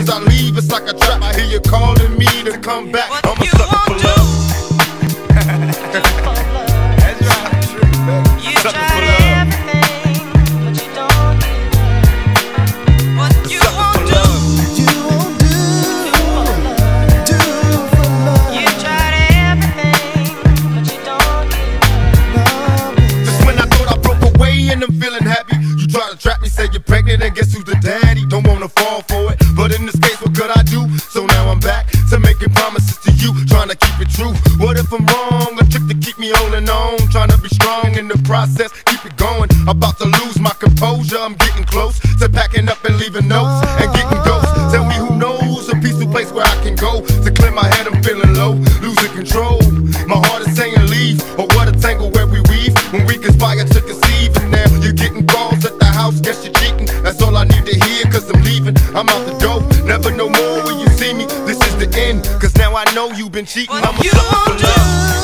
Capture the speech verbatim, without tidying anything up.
as I leave, it's like a trap. I hear you calling me to come back. I'm a sucker for love. That's right. You Sucker tried for love. everything, but you don't give up. What you Sucker won't for do, love. You won't do, do for love. you tried everything, but you don't give up. Just when I thought I broke away and I'm feeling happy, you try to trap me, say you're pregnant, and guess who's the daddy? Don't wanna fall for it, but in this case, what could I do? So now I'm back to making promises to you, trying to keep it true. What if I'm wrong? A trick to keep me holding on, trying to be strong in the process, keep it going. About to lose my composure, I'm getting close to packing up and leaving notes and getting ghosts. Tell me who knows a peaceful place where I can go to clear my head. I'm feeling low, losing control. My heart is saying leave, or what a tangle where we weave when we conspire to conceive. And now you're getting calls at the house, guess you're cheating. That's all I need to hear, cause I'm leaving. I'm out the door, never no more will you see me. This is the end, cause now I know you've been cheating. I'm a You sucker for won't love.